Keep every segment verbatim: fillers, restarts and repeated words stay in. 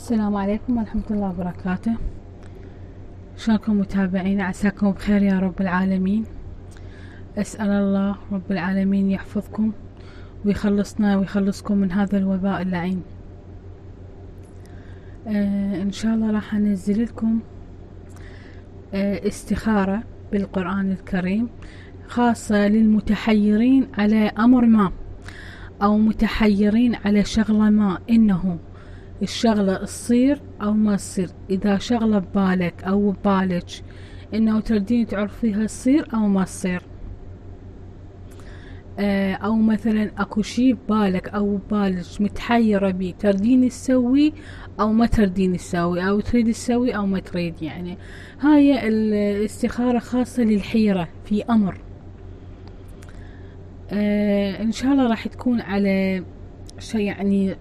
السلام عليكم ورحمة الله وبركاته. شلونكم متابعين؟ عساكم بخير يا رب العالمين. أسأل الله رب العالمين يحفظكم ويخلصنا ويخلصكم من هذا الوباء اللعين. آه إن شاء الله راح أنزل لكم آه استخارة بالقرآن الكريم خاصة للمتحيرين على أمر ما، أو متحيرين على شغلة ما، إنه الشغلة تصير أو ما تصير. إذا شغلة ببالك أو ببالك إنه تردين تعرفيها تصير أو ما تصير، آه أو مثلا أكو شي ببالك أو ببالك متحيرة بيه، تردين تسوي أو ما تردين تسوي، أو تريد تسوي أو ما تريد. يعني هاي الاستخارة خاصة للحيرة في أمر. آه إن شاء الله راح تكون على شيء، يعني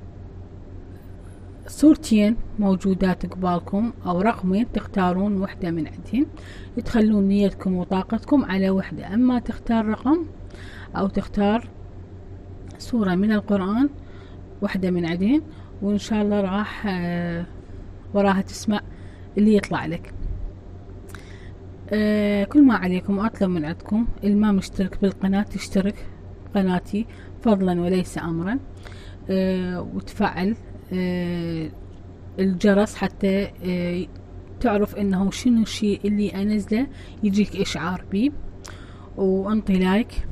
صورتين موجودات قبالكم أو رقمين تختارون وحدة من عندهن، تخلون نيتكم وطاقتكم على وحدة، أما تختار رقم أو تختار سورة من القرآن وحدة من عندهن، وإن شاء الله راح آه وراها تسمع اللي يطلع لك. آه كل ما عليكم أطلب من عندكم اللي ما مشترك بالقناة تشترك قناتي فضلا وليس أمرا، آه وتفعل آه الجرس حتى آه تعرف انه شنو الشيء اللي انزله يجيك اشعار بيه، وانطي لايك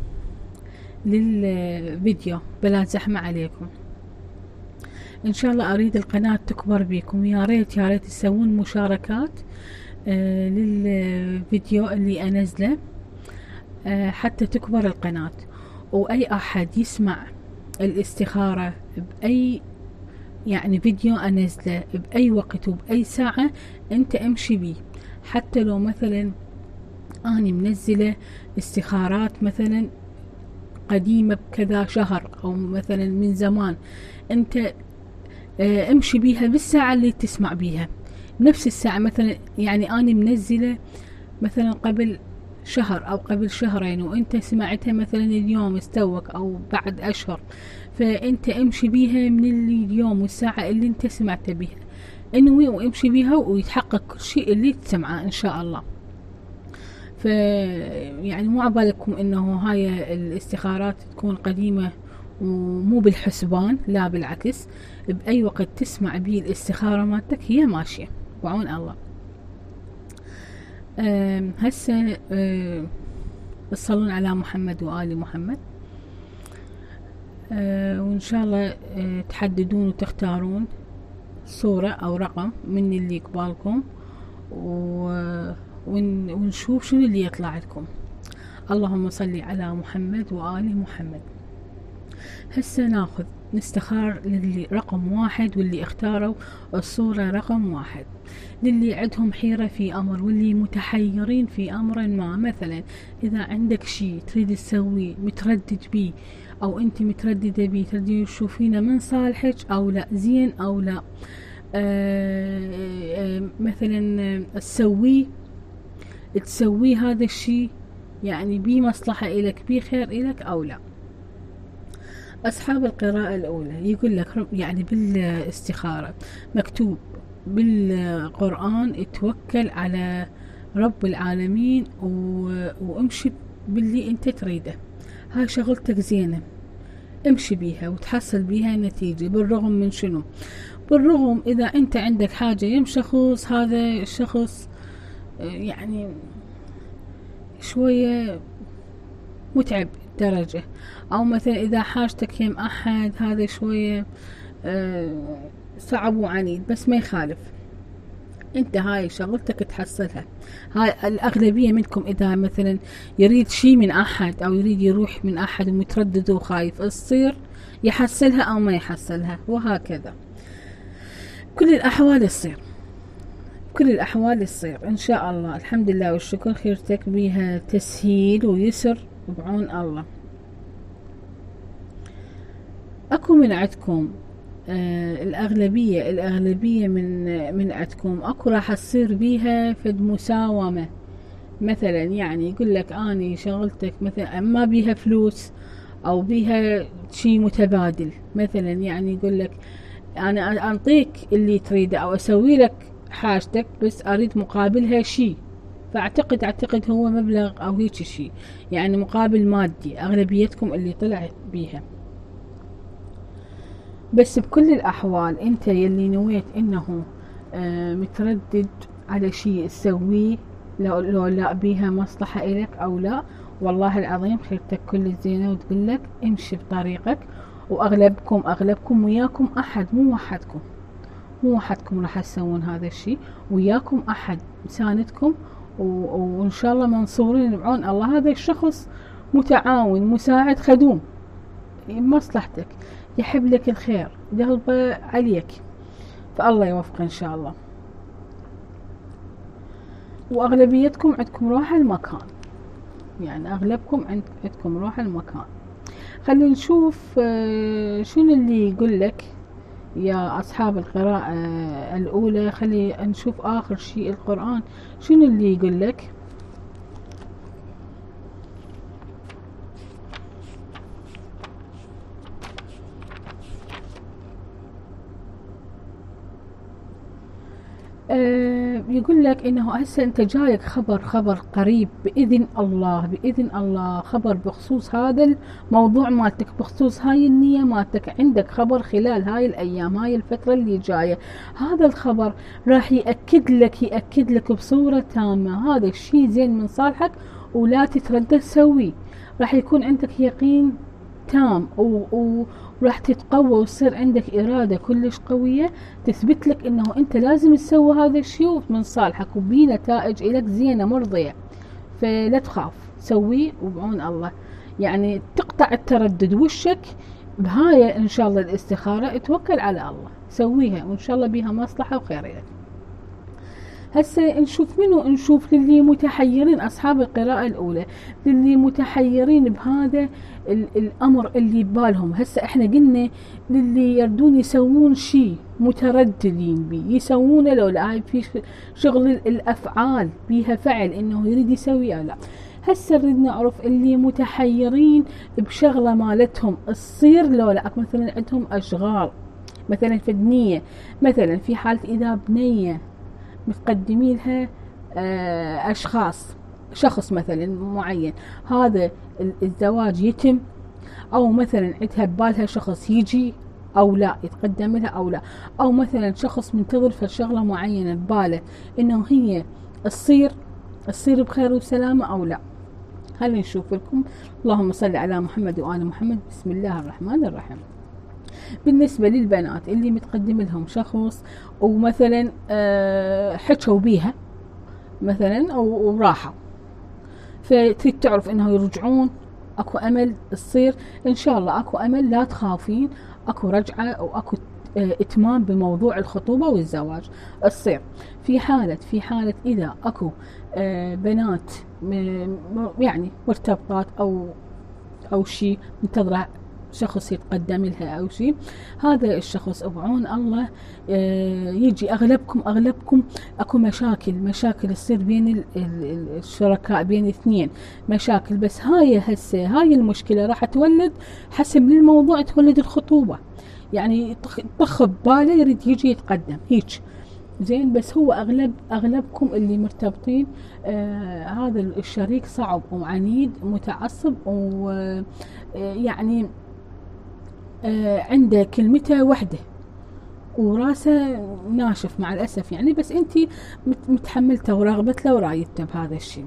للفيديو بلا زحمة عليكم. ان شاء الله اريد القناة تكبر بيكم، يا ريت يا ريت تسوون مشاركات آه للفيديو اللي انزله آه حتى تكبر القناة، واي احد يسمع الاستخارة بأي يعني فيديو انزله باي وقت وباي ساعة انت امشي بيه. حتى لو مثلا اني منزلة استخارات مثلا قديمة بكذا شهر او مثلا من زمان، انت اه امشي بيها بالساعة اللي تسمع بيها، نفس الساعة. مثلا يعني اني منزلة مثلا قبل شهر او قبل شهرين وانت سمعتها مثلا اليوم استوك او بعد اشهر، فانت امشي بيها من اليوم والساعة اللي انت سمعت بيها، انوي وامشي بيها ويتحقق كل شيء اللي تسمعه ان شاء الله. ف يعني مو عبالكم انه هاي الاستخارات تكون قديمة ومو بالحسبان، لا بالعكس، باي وقت تسمع بيه الاستخارة مالتك هي ماشية بعون الله. هسه تصلون على محمد وآل محمد. أه وإن شاء الله أه تحددون وتختارون صورة أو رقم من اللي قبالكم، ون ونشوف شنو اللي يطلع لكم. اللهم صل على محمد وآل محمد. هسه ناخذ نستخار للي رقم واحد واللي اختاروا الصورة رقم واحد، للي عندهم حيرة في أمر واللي متحيرين في أمر ما. مثلا إذا عندك شي تريد تسوي متردد بيه أو أنت مترددة بيه، تريدين تشوفينه من صالحك أو لا، زين أو لا، آآ آآ مثلا تسويه تسوي هذا الشي يعني بيه مصلحة إلك، بيه خير إلك أو لا. أصحاب القراءة الأولى يقول لك يعني بالاستخارة مكتوب بالقرآن اتوكل على رب العالمين وامشي باللي انت تريده، هاي شغلتك زينة امشي بيها وتحصل بيها نتيجة. بالرغم من شنو؟ بالرغم إذا انت عندك حاجة يم شخص، هذا الشخص يعني شوية متعب درجة، او مثلا اذا حاجتك يم احد هذا شوية صعب وعنيد، بس ما يخالف انت هاي شغلتك تحصلها. هاي الاغلبية منكم اذا مثلا يريد شي من احد او يريد يروح من احد ومتردد وخايف تصير يحصلها او ما يحصلها، وهكذا كل الاحوال تصير، كل الاحوال تصير ان شاء الله. الحمد لله والشكر، خيرتك بيها تسهيل ويسر بعون الله. اكو من عندكم آه الاغلبية الاغلبية من من عندكم اكو راح تصير بيها فد مساومة. مثلا يعني يقول لك اني شغلتك مثلا ما بيها فلوس او بيها شي متبادل، مثلا يعني يقول لك انا اعطيك اللي تريده او اسوي لك حاجتك، بس اريد مقابلها شيء. فاعتقد اعتقد هو مبلغ او هيك شيء، يعني مقابل مادي اغلبيتكم اللي طلع بيها. بس بكل الاحوال انت يلي نويت انه آه متردد على شيء تسويه، لو, لو لا بيها مصلحة إلك او لا، والله العظيم خيرتك كل زينة وتقول لك امشي بطريقك. واغلبكم اغلبكم وياكم احد، مو وحدكم مو وحدكم راح تسوون هذا الشيء، وياكم احد مساندكم، وان شاء الله منصورين بعون الله. هذا الشخص متعاون مساعد خدوم مصلحتك، يحب لك الخير، قلبه عليك، فالله يوفقه ان شاء الله. واغلبيتكم عندكم روح المكان، يعني اغلبكم عندكم روح المكان. خلينا نشوف شنو اللي يقول لك يا أصحاب القراءة الأولى. خلي نشوف آخر شيء القرآن شنو اللي يقول لك. آه يقول لك انه هسه انت جايك خبر خبر قريب باذن الله باذن الله، خبر بخصوص هذا الموضوع مالتك، بخصوص هاي النية مالتك. عندك خبر خلال هاي الايام، هاي الفترة اللي جاية. هذا الخبر راح يأكد لك يأكد لك بصورة تامة هذا الشيء زين من صالحك، ولا تتردد سويه. راح يكون عندك يقين تام وراح تتقوى وتصير عندك إرادة كلش قوية تثبت لك إنه أنت لازم تسوي هذا الشيء من صالحك وبي نتائج إلك زينة مرضية. فلا تخاف، سويه وبعون الله. يعني تقطع التردد وشك بهاي إن شاء الله الاستخارة، توكل على الله، سويها وإن شاء الله بيها مصلحة وخير لك. هسه نشوف منو، نشوف للي متحيرين أصحاب القراءة الأولى، للي متحيرين بهذا الأمر اللي ببالهم. هسه احنا قلنا للي يردون يسوون شيء مترددين بيه يسوونه، لو لا هاي في شغل الأفعال بيها فعل إنه يريد يسوي أو لا. هسه نريد نعرف اللي متحيرين بشغلة مالتهم تصير لو لا، مثلا عندهم أشغال مثلا في الدنيا، مثلا في حالة إذا بنية متقدمين لها أشخاص، شخص مثلا معين، هذا الزواج يتم، أو مثلا عندها ببالها شخص يجي أو لا يتقدم لها أو لا، أو مثلا شخص منتظر في شغلة معينة بباله إنه هي تصير تصير بخير وسلامة أو لا. خلينا نشوف لكم. اللهم صل على محمد وآل محمد. بسم الله الرحمن الرحيم. بالنسبة للبنات اللي متقدم لهم شخص ومثلا حكوا بيها مثلا او راحوا، فتريد تعرف انه يرجعون، اكو امل تصير ان شاء الله، اكو امل، لا تخافين، اكو رجعة او اكو اتمام بموضوع الخطوبة والزواج تصير. في حالة في حالة اذا اكو بنات يعني مرتبطات او او شيء منتظرة شخص يتقدم لها او شيء، هذا الشخص بعون الله يجي. اغلبكم اغلبكم اكو مشاكل مشاكل تصير بين الشركاء، بين اثنين مشاكل، بس هاي هسه هاي المشكله راح تولد حسب للموضوع تولد الخطوبه. يعني طخ بباله يريد يجي يتقدم هيك زين، بس هو اغلب اغلبكم اللي مرتبطين آه هذا الشريك صعب وعنيد متعصب ويعني آه عنده كلمته وحده وراسه ناشف مع الاسف يعني، بس انتي متحملته وراغبت له ورايدته بهذا الشيء.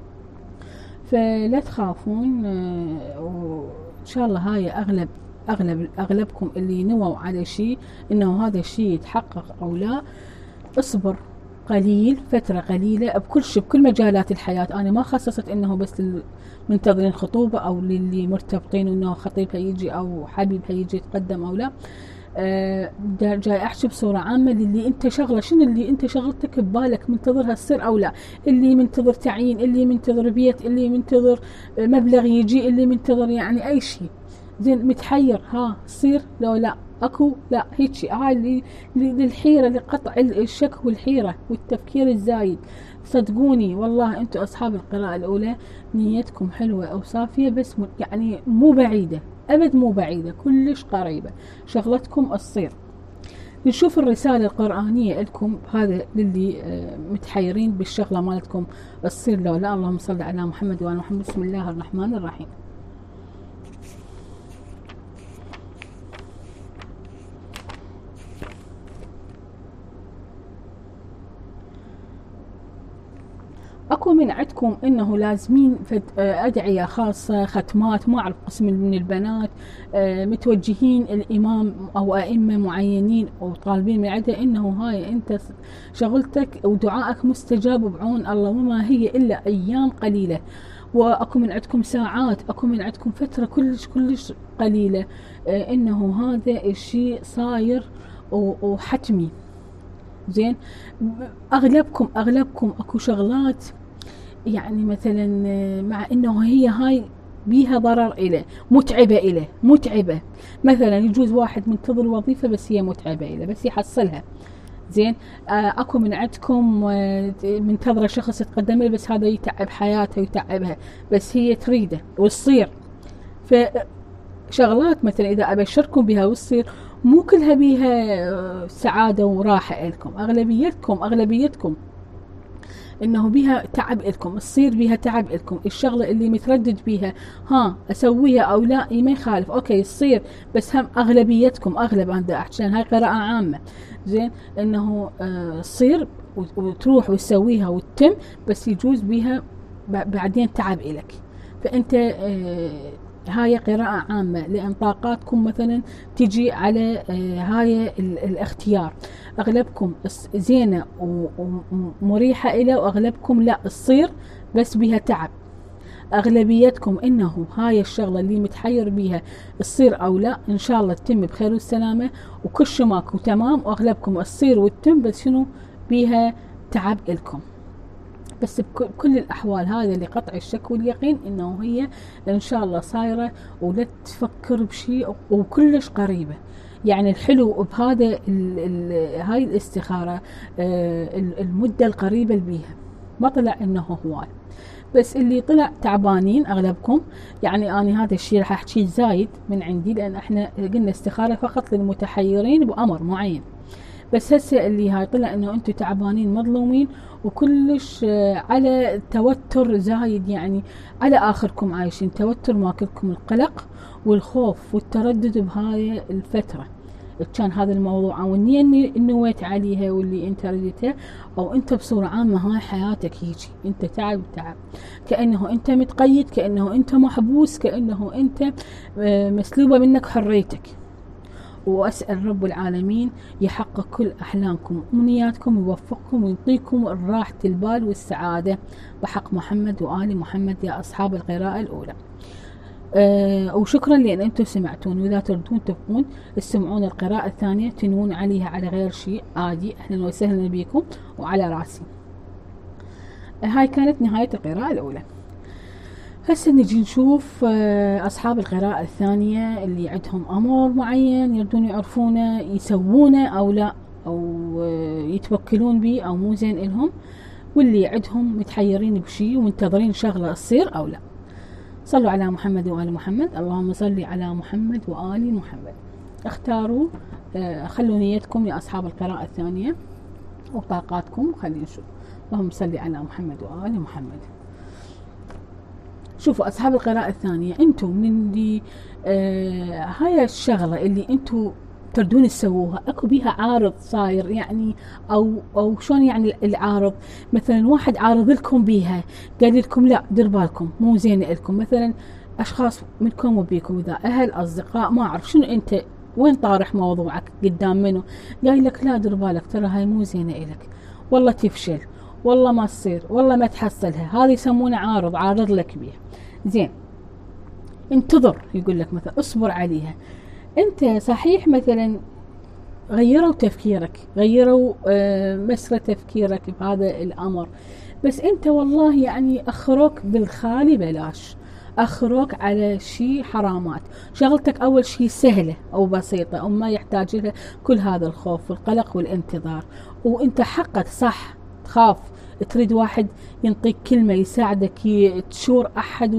فلا تخافون آه وان شاء الله هاي اغلب اغلب اغلبكم اللي نووا على شيء انه هذا الشيء يتحقق او لا. اصبر قليل، فترة قليلة بكل شيء بكل مجالات الحياة. أنا ما خصصت إنه بس للمنتظرين خطوبة أو للي مرتبطين إنه خطيبها يجي أو حبيبها يجي يتقدم أو لا. آه جاي أحكي بصورة عامة للي أنت شغلة، شنو اللي أنت شغلتك ببالك منتظرها تصير أو لا، اللي منتظر تعيين، اللي منتظر بيت، اللي منتظر مبلغ يجي، اللي منتظر يعني أي شيء زين، متحير ها تصير لو لا اكو لا هيك. هاي للحيرة لقطع الشك والحيرة والتفكير الزايد. صدقوني والله انتم اصحاب القراءة الاولى نيتكم حلوة او صافية، بس يعني مو بعيدة ابد، مو بعيدة، كلش قريبة شغلتكم تصير. نشوف الرسالة القرآنية لكم، هذا للي متحيرين بالشغلة مالتكم تصير لو لا. اللهم صل على محمد وعلى محمد. بسم الله الرحمن الرحيم. اكو من عندكم انه لازمين ادعية خاصة، ختمات، ما اعرف قسم من البنات متوجهين الامام او ائمة معينين وطالبين من عده انه هاي انت شغلتك ودعائك مستجاب بعون الله، وما هي الا ايام قليلة، واكو من عندكم ساعات، اكو من عندكم فترة كلش كلش قليلة، انه هذا الشيء صاير وحتمي. زين، اغلبكم اغلبكم اكو شغلات يعني مثلا مع انه هي هاي بيها ضرر إله، متعبة إله، متعبة. مثلا يجوز واحد منتظر وظيفة بس هي متعبة إله بس يحصلها. زين، اكو من عندكم منتظرة شخص يتقدم له بس هذا يتعب حياته ويتعبها بس هي تريده وتصير. فشغلات مثلا اذا ابشركم بها وتصير مو كلها بيها سعادة وراحة لكم، اغلبيتكم اغلبيتكم انه بيها تعب لكم، تصير بيها تعب لكم. الشغله اللي متردد بيها ها اسويها او لا ما يخالف، اوكي تصير، بس هم اغلبيتكم اغلب انا احكي هاي قراءه عامه. زين، انه تصير آه وتروح وتسويها وتتم، بس يجوز بيها بعدين تعب إلك. فانت آه هاي قراءة عامة لأن طاقاتكم مثلا تجي على آه هاي الاختيار. أغلبكم زينة ومريحة إلى، وأغلبكم لا تصير بس بها تعب. أغلبيتكم إنه هاي الشغلة اللي متحير بيها تصير أو لا، إن شاء الله تتم بخير والسلامة وكل شي ماكو تمام. وأغلبكم تصير وتتم بس شنو بيها تعب إلكم. بس بكل الأحوال هذا لقطع الشك واليقين إنه هي إن شاء الله صايرة، ولا تفكر بشيء وكلش قريبة. يعني الحلو بهذا ال ال هاي الاستخارة آه المدة القريبة بيها، ما طلع إنه هواي، بس اللي طلع تعبانين أغلبكم. يعني أنا هذا الشيء راح أحكي زايد من عندي لأن إحنا قلنا استخارة فقط للمتحيرين بأمر معين. بس هسه اللي هاي طلع انه انتم تعبانين مظلومين وكلش على توتر زايد، يعني على اخركم عايشين توتر، ماكلكم القلق والخوف والتردد بهاي الفترة. كان هذا الموضوع او النية اللي نويت عليها واللي انت رديتها، او انت بصورة عامة هاي حياتك هيجي، انت تعب تعب، كأنه انت متقيد، كأنه انت محبوس، كأنه انت مسلوبة منك حريتك. وأسأل رب العالمين يحقق كل أحلامكم وأمنياتكم، يوفقكم ويعطيكم راحة البال والسعادة بحق محمد وآل محمد يا أصحاب القراءة الأولى. أه وشكرا لأن أنتم سمعتون، وإذا تردون تبقون تسمعون القراءة الثانية تنون عليها على غير شيء عادي، أهلا وسهلا بكم وعلى راسي. أه هاي كانت نهاية القراءة الأولى. هسه نجي نشوف أصحاب القراءة الثانية اللي عندهم أمر معين يردون يعرفونه يسوونه أو لا، أو يتوكلون به أو مو زين إلهم، واللي عندهم متحيرين بشي ومنتظرين شغلة تصير أو لا. صلوا على محمد وآل محمد. اللهم صل على محمد وآل محمد. اختاروا خلوا نيتكم يا أصحاب القراءة الثانية وطاقاتكم. خلينا نشوف. اللهم صل على محمد وآل محمد. شوفوا أصحاب القراءة الثانية، أنتم من اللي آه هاي الشغلة اللي أنتم تردون تسووها أكو بيها عارض صاير، يعني أو أو شلون يعني العارض، مثلا واحد عارض لكم بيها قال لكم لا دير بالكم مو زين لكم، مثلا أشخاص منكم وبيكم، إذا أهل أصدقاء ما أعرف شنو، أنت وين طارح موضوعك قدام منه قايل لك لا دير بالك ترى هاي مو زينة إلك، والله تفشل، والله ما تصير، والله ما تحصلها، هذا يسمونه عارض، عارض لك بيها. زين، انتظر، يقول لك مثلا اصبر عليها. انت صحيح مثلا غيروا تفكيرك، غيروا آه مسرى تفكيرك بهذا الامر، بس انت والله يعني اخروك بالخالي بلاش، اخروك على شيء حرامات. شغلتك اول شيء سهلة او بسيطة او ما يحتاج لها كل هذا الخوف والقلق والانتظار. وانت حقك صح تخاف، تريد واحد ينطيك كلمة يساعدك، تشور أحد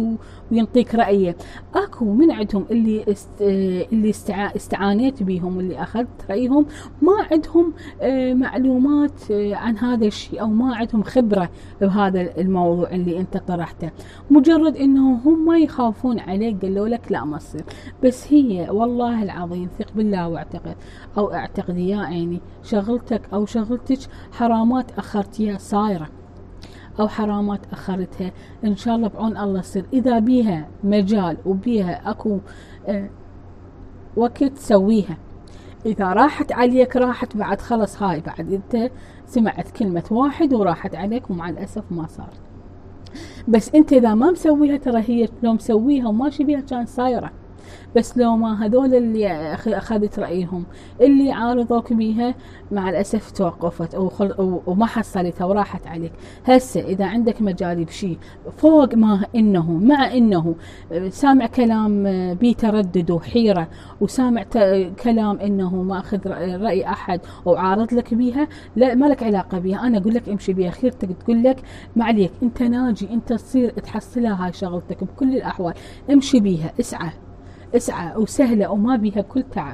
وينطيك رأيه. اكو من عندهم اللي است... اللي استع... استعانيت بيهم، اللي اخذت رأيهم، ما عندهم معلومات عن هذا الشيء، او ما عندهم خبرة بهذا الموضوع اللي انت طرحته. مجرد انه هم ما يخافون عليك، قالوا لك لا ما تصير. بس هي والله العظيم ثق بالله واعتقد او اعتقدي يا عيني، شغلتك او شغلتك حرامات اخرتيها صايرة، او حرامات اخرتها، ان شاء الله بعون الله تصير. اذا بيها مجال وبيها اكو اه وقت سويها. اذا راحت عليك راحت، بعد خلص هاي بعد انت سمعت كلمة واحد وراحت عليك، ومع الاسف ما صار. بس انت اذا ما مسويها، ترى هي لو مسويها وماشي بيها كان صايرة. بس لو ما هذول اللي اخذت رأيهم اللي عارضوك بيها، مع الاسف توقفت وما حصلتها وراحت عليك. هسه اذا عندك مجال بشيء فوق ما انه، مع انه سامع كلام بيه تردد وحيرة، وسامع كلام انه ما اخذ رأي احد وعارض لك بيها، لا ما لك علاقة بيها. انا اقول لك امشي بيها، خيرتك تقول لك ما عليك، انت ناجي، انت تصير تحصلها هاي شغلتك بكل الاحوال. امشي بيها، اسعى اسعى، وسهلة وما بيها كل تعب.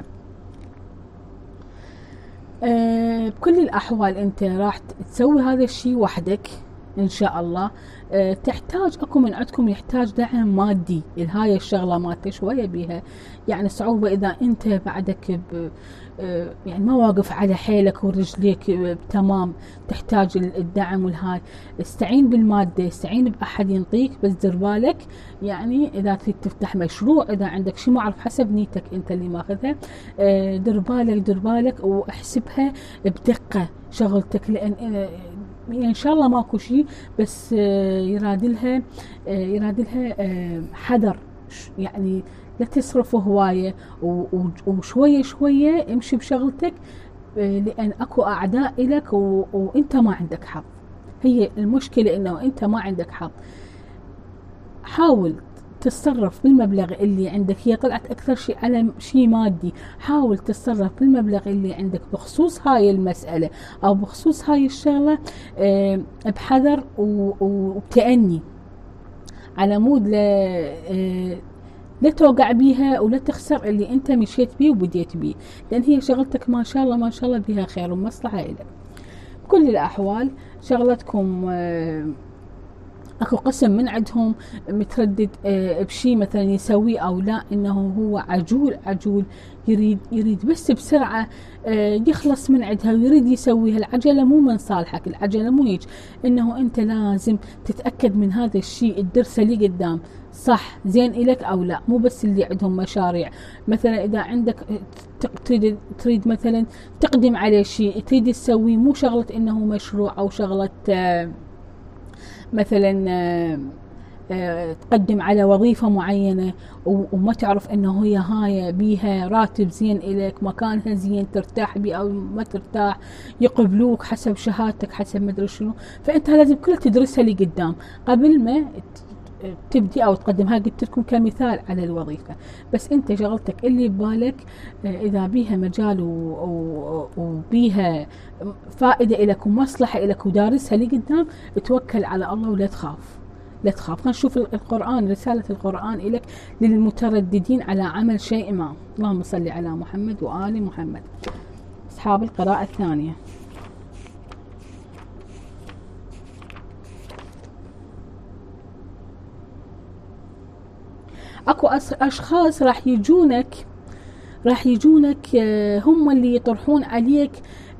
أه بكل الأحوال أنت راح تسوي هذا الشيء وحدك إن شاء الله. أه تحتاج أكو من عندكم يحتاج دعم مادي لهاي الشغلة مالته، شوية بيها يعني صعوبة. إذا أنت بعدك أه يعني ما واقف على حيلك ورجليك أه تمام، تحتاج الدعم والهاي، استعين بالمادة، استعين بأحد ينطيك. بس دير بالك يعني إذا تريد تفتح مشروع، إذا عندك شيء ما أعرف حسب نيتك أنت اللي ماخذها، أه دير بالك دير بالك واحسبها بدقة شغلتك، لأن يعني ان شاء الله ماكو شيء، بس يرادلها يرادلها حذر، يعني لا تصرف هوايه، وشويه شويه امشي بشغلتك، لان اكو اعداء الك وانت ما عندك حظ. هي المشكله انه انت ما عندك حظ. حاول تتصرف بالمبلغ اللي عندك، هي طلعت اكثر شيء على شيء مادي. حاول تتصرف بالمبلغ اللي عندك بخصوص هاي المسألة او بخصوص هاي الشغلة أه بحذر وبتأني، على مود لا أه لا توقع بيها ولا تخسر اللي انت مشيت بيه وبديت بيه، لان هي شغلتك ما شاء الله ما شاء الله بيها خير ومصلحة لك. بكل الاحوال شغلتكم أه اكو قسم من عندهم متردد اه بشي مثلا يسويه او لا، انه هو عجول عجول يريد يريد بس بسرعة اه يخلص من عندها ويريد يسويها. العجلة مو من صالحك، العجلة مو هيك، انه انت لازم تتأكد من هذا الشيء، الدرسة لي قدام صح زين إلك او لا. مو بس اللي عندهم مشاريع، مثلا اذا عندك تريد تريد مثلا تقدم على شيء تريد تسويه، مو شغلة انه مشروع او شغلة اه مثلا آآ آآ تقدم على وظيفة معينة وما تعرف انه هي هاي بيها راتب زين إلك، مكانها زين، ترتاح بيه او ما ترتاح، يقبلوك حسب شهادتك حسب ما ادري شنو. فانت لازم كلها تدرسها لي قدام قبل ما تبدي او تقدم. هاي قلت لكم كمثال على الوظيفة. بس انت شغلتك اللي ببالك اذا بيها مجال وبيها فائدة لك ومصلحة لك ودارسها لي قدام، توكل على الله ولا تخاف لا تخاف. خلينا نشوف القرآن، رسالة القرآن لك للمترددين على عمل شيء ما. اللهم صل على محمد وآل محمد. أصحاب القراءة الثانية. اكو اشخاص راح يجونك راح يجونك هم اللي يطرحون عليك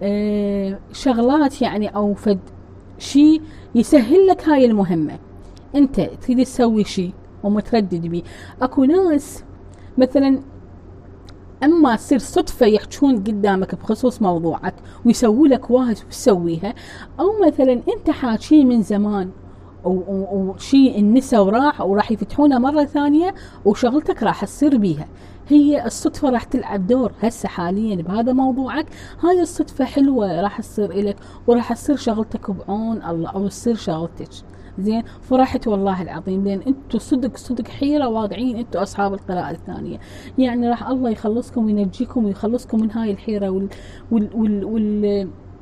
شغلات يعني او فد شيء يسهل لك هاي المهمة. انت تريد تسوي شيء ومتردد بيه. اكو ناس مثلا اما تصير صدفة يحجون قدامك بخصوص موضوعك ويسووا لك واحد وتسويها، او مثلا انت حاكيه من زمان وشيء النسا وراح وراح يفتحونه مرة ثانية وشغلتك راح تصير بيها. هي الصدفة راح تلعب دور هسه حاليا بهذا موضوعك. هاي الصدفة حلوة راح تصير إلك وراح تصير شغلتك بعون الله او تصير شغلتك زين. فرحت والله العظيم، لان انتوا صدق صدق حيرة واقعين انتوا اصحاب القراءة الثانية. يعني راح الله يخلصكم وينجيكم ويخلصكم من هاي الحيرة وال, وال, وال, وال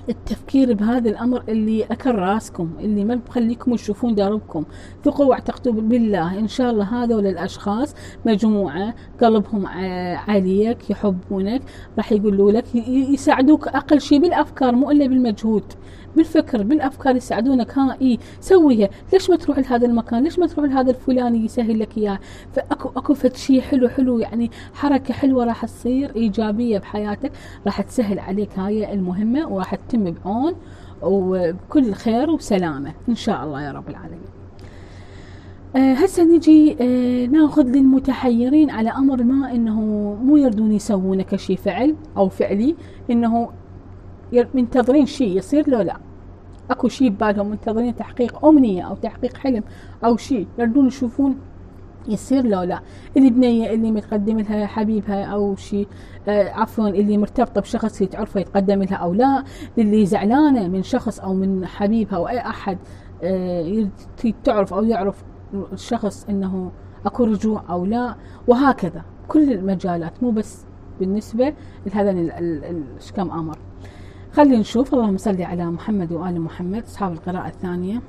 التفكير بهذا الامر اللي اكل راسكم، اللي ما بخليكم تشوفون دربكم. ثقوا واعتقدوا بالله ان شاء الله هذول الاشخاص مجموعه قلبهم عليك، يحبونك، راح يقولوا لك، يساعدوك اقل شيء بالافكار مو الا بالمجهود، بالفكر بالافكار يساعدونك. ها اي سويها، ليش ما تروح لهذا المكان، ليش ما تروح لهذا الفلاني يسهل لك اياه. فاكو اكو فد شيء حلو حلو يعني حركه حلوه راح تصير ايجابيه بحياتك، راح تسهل عليك هاي المهمه وراح تتم بعون وبكل خير وسلامه ان شاء الله يا رب العالمين. آه هسه نجي آه ناخذ للمتحيرين على امر ما انه مو يردون يسوونه كشي فعل او فعلي، انه منتظرين شيء يصير لو لا، اكو شيء ببالهم منتظرين تحقيق امنيه او تحقيق حلم او شيء يردون يشوفون يصير لو لا. اللي بنيه اللي متقدم لها حبيبها او شيء، آه عفوا اللي مرتبطه بشخص تعرفه يتقدم لها او لا، اللي زعلانه من شخص او من حبيبها او اي احد آه تعرف او يعرف الشخص انه اكو رجوع او لا، وهكذا كل المجالات مو بس بالنسبه لهذا كم امر. خلينا نشوف. اللهم صل على محمد وآل محمد. أصحاب القراءة الثانية،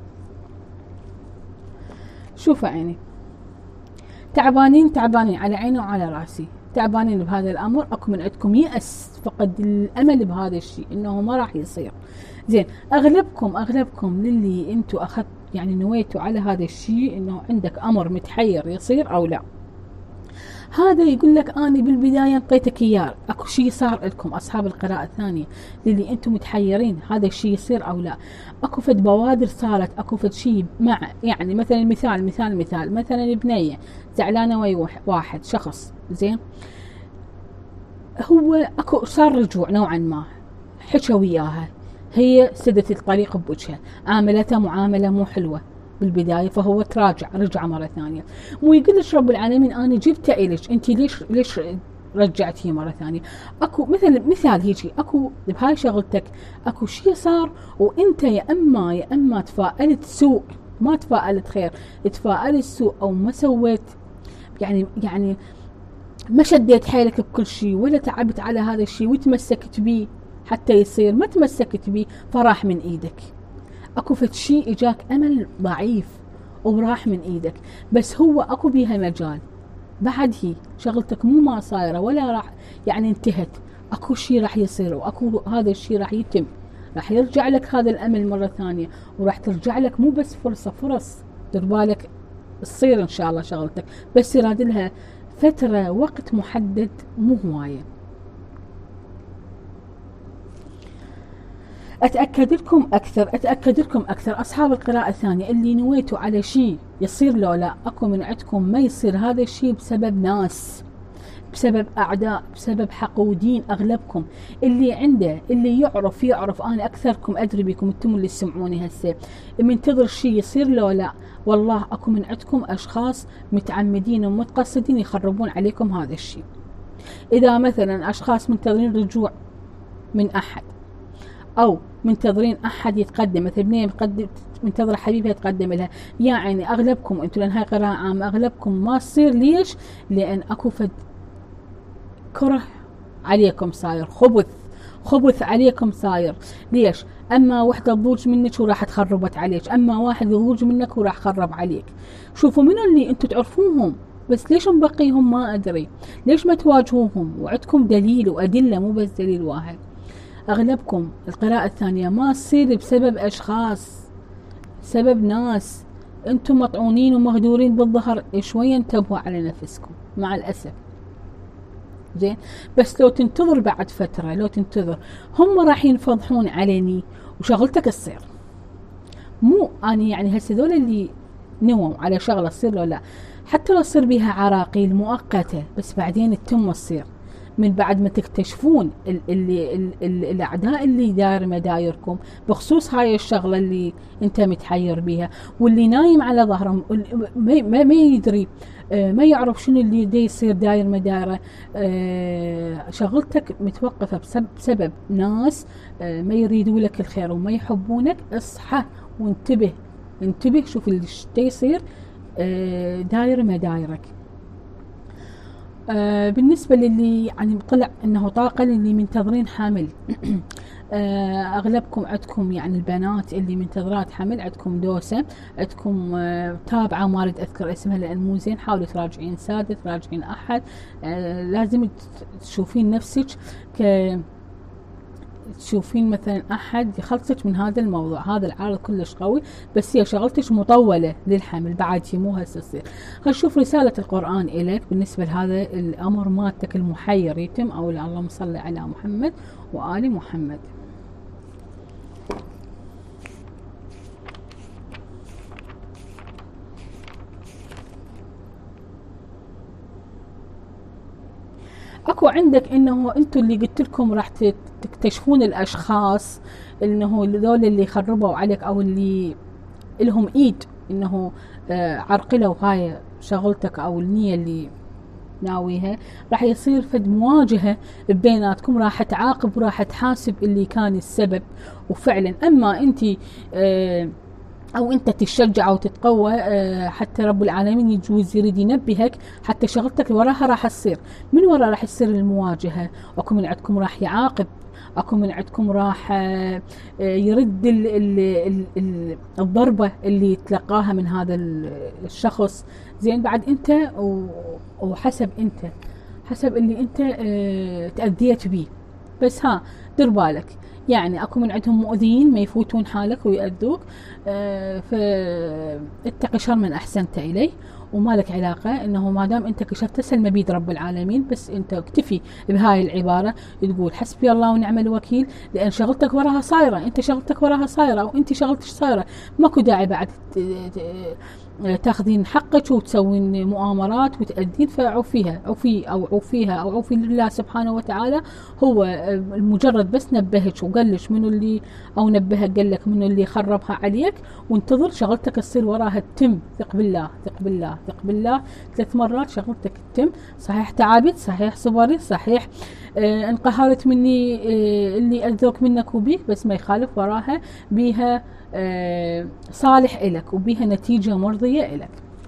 شوفوا عيني، تعبانين تعبانين على عيني وعلى راسي، تعبانين بهذا الأمر، أكو من عندكم يأس، فقد الأمل بهذا الشيء إنه ما راح يصير. زين، أغلبكم أغلبكم للي أنتوا أخذت يعني نويتوا على هذا الشيء إنه عندك أمر متحير يصير أو لا. هذا يقول لك أنا بالبداية انطيتك إياه، أكو شيء صار لكم أصحاب القراءة الثانية للي أنتم متحيرين هذا الشيء يصير أو لا. أكو فد بوادر صارت، أكو فد شيء مع يعني مثلا مثال مثال مثال مثلا بنية زعلانة ويا واحد شخص، زين، هو أكو صار رجوع نوعا ما، حكى وياها، هي سدت الطريق بوجهها، عاملتها معاملة مو حلوة بالبدايه، فهو تراجع رجع مره ثانيه، مو يقول لك رب العالمين انا جبته الك، انت ليش ليش رجعتيه مره ثانيه. اكو مثل مثال هيجي، اكو بهاي شغلتك اكو شيء صار وانت يا اما يا اما تفائلت سوء، ما تفائلت خير، تفائلت سوء او ما سويت يعني يعني ما شديت حيلك بكل شيء ولا تعبت على هذا الشيء وتمسكت بيه حتى يصير، ما تمسكت بيه فراح من ايدك. اكو فد شيء اجاك امل ضعيف وراح من ايدك، بس هو اكو بيها مجال بعد، هي شغلتك مو ما صايره ولا راح يعني انتهت، اكو شيء راح يصير واكو هذا الشيء راح يتم، راح يرجع لك هذا الامل مره ثانيه، وراح ترجع لك مو بس فرصه، فرص دير بالك تصير ان شاء الله شغلتك، بس يراد لها فتره وقت محدد مو هوايه. اتاكد لكم اكثر اتاكد لكم اكثر اصحاب القراءه الثانيه اللي نويتوا على شيء يصير لو لا، اكو من عندكم ما يصير هذا الشيء بسبب ناس، بسبب اعداء، بسبب حقودين. اغلبكم اللي عنده اللي يعرف يعرف انا اكثركم ادري بكم انتم اللي تسمعوني هسه، منتظر شيء يصير لو لا، والله اكو من عندكم اشخاص متعمدين ومتقصدين يخربون عليكم هذا الشيء. اذا مثلا اشخاص منتظرين رجوع من احد، او منتظرين احد يتقدم، مثل بنيه منتظره حبيبها يتقدم لها، يعني اغلبكم انتم، لان هاي قراءه عامه، اغلبكم ما تصير. ليش؟ لان اكو فد كره عليكم صاير، خبث خبث عليكم صاير. ليش؟ اما وحده تضوج منك وراح تخربت عليك، اما واحد يضوج منك وراح خرب عليك. شوفوا منو اللي انتم تعرفوهم، بس ليش مبقيهم ما ادري، ليش ما تواجهوهم وعندكم دليل وادله مو بس دليل واحد. اغلبكم القراءة الثانية ما تصير بسبب اشخاص، سبب ناس، انتم مطعونين ومغدورين بالظهر، شوية انتبهوا على نفسكم مع الاسف. زين، بس لو تنتظر بعد فترة، لو تنتظر هم راح ينفضحون عليني وشغلتك تصير. مو اني يعني هسه ذول اللي نووا على شغلة تصير لو لا، حتى لو تصير بيها عراقيل مؤقتة، بس بعدين تتم تصير من بعد ما تكتشفون اللي اللي الاعداء اللي داير مدايركم بخصوص هاي الشغله اللي انت متحير بيها، واللي نايم على ظهرهم ما, ما يدري، ما يعرف شنو اللي دي يصير داير مدايره. شغلتك متوقفه بسبب, بسبب ناس ما يريدوا لك الخير وما يحبونك. اصحى وانتبه، انتبه، شوف اللي يصير داير مدايرك. آه بالنسبة للي يعني طلع انه طاقة للي منتظرين حمل آه اغلبكم عندكم يعني البنات اللي منتظرات حمل عندكم دوسة، عندكم آه تابعة، ما اريد اذكر اسمها لان مو زين، حاولوا تراجعين سادة، تراجعين احد. آه لازم تشوفين نفسك ك تشوفين مثلا احد يخلصك من هذا الموضوع. هذا العارض كلش قوي، بس هي شغلتك مطوله للحمل بعد، شي مو هسه تصير. خلينا نشوف رساله القران الك بالنسبه لهذا الامر مالتك المحير يتم، او اللهم صل على محمد وال محمد. اكو عندك انه انتم اللي قلت لكم راح تكتشفون الاشخاص انه هذول اللي خربوا عليك او اللي لهم ايد انه آه عرقلوا هاي شغلتك او النية اللي ناويها. راح يصير فد مواجهة بيناتكم، راح تعاقب وراح تحاسب اللي كان السبب. وفعلا اما انت آه او انت تشجع او تتقوى، أه حتى رب العالمين يجوز يريد ينبهك حتى شغلتك وراها راح تصير. من وراء راح يصير المواجهة، اكو من عندكم راح يعاقب، اكو من عندكم راح أه يرد ال ال ال ال الضربة اللي تلقاها من هذا الشخص. زين بعد انت وحسب انت حسب اللي انت أه تأذيت بيه. بس ها دير بالك، يعني اكو من عندهم مؤذيين ما يفوتون حالك ويأذوك. آه فاتقي شر من احسنت اليه، وما لك علاقه انه ما دام انت كشفت سلم بيد رب العالمين. بس انت اكتفي بهاي العباره، تقول حسبي الله ونعم الوكيل، لان شغلتك وراها صايره، انت شغلتك وراها صايره، وانت شغلتك صايره، ماكو داعي بعد تاخذين حقك وتسوين مؤامرات وتأدين. فعوفيها عوفي او عوفيها او عوفي لله سبحانه وتعالى. هو المجرد بس نبهك وقال لك منو اللي، او نبهك قال لك منو اللي خربها عليك، وانتظر شغلتك تصير وراها تتم. ثق بالله ثق بالله ثق بالله، ثلاث مرات شغلتك تتم. صحيح تعبت، صحيح صبرت، صحيح آه انقهرت مني آه اللي اذوك منك وبيك، بس ما يخالف وراها بيها آه صالح إلك وبيها نتيجة مرضية إلك.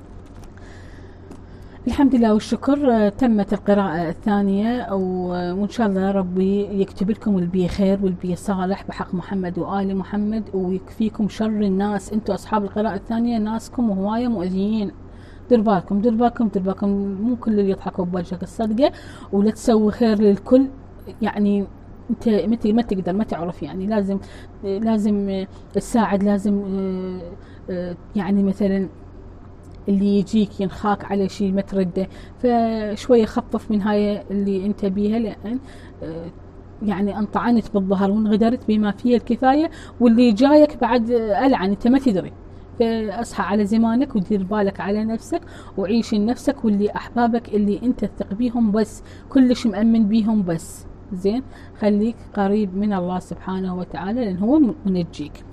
الحمد لله والشكر. آه تمت القراءة الثانية، وإن شاء الله ربي يكتب لكم البي خير والبي صالح بحق محمد وآل محمد، ويكفيكم شر الناس. انتم أصحاب القراءة الثانية ناسكم هواية مؤذيين، دير بالكم دير بالكم دير بالكم. مو كل اللي يضحكوا بوجهك الصدقة، ولا تسوي خير للكل. يعني انت متى ما تقدر ما تعرف، يعني لازم لازم تساعد، لازم يعني مثلا اللي يجيك ينخاك على شيء ما ترده، فشويه خفف من هاي اللي انت بيها، لان يعني انطعنت بالظهر وانغدرت بما فيه الكفايه، واللي جايك بعد العن انت ما تدري. فاصحى على زمانك ودير بالك على نفسك وعيش لنفسك واللي احبابك اللي انت تثق بيهم بس، كلش مأمن بيهم بس. زين خليك قريب من الله سبحانه وتعالى لان هو منجيك.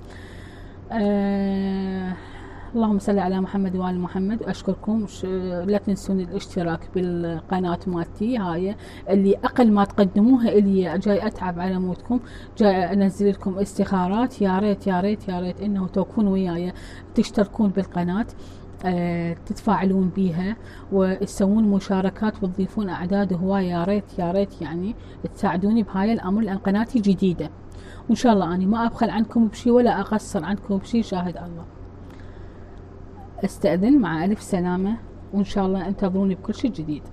آه اللهم صل على محمد وآل محمد. واشكركم، لا تنسون الاشتراك بالقناة مالتي هاي اللي اقل ما تقدموها الي جاي اتعب على مودكم، جاي انزل لكم استخارات. يا ريت يا ريت يا ريت انه توقفون وياي تشتركون بالقناة، أه تتفاعلون بيها وتسوون مشاركات وتضيفون اعداد هواية. يا ريت يا ريت يعني تساعدوني بهاي الامر لان قناتي جديدة، وان شاء الله اني ما ابخل عنكم بشي ولا اقصر عنكم بشي، شاهد الله. استأذن مع الف سلامة، وان شاء الله انتظروني بكل شي جديد.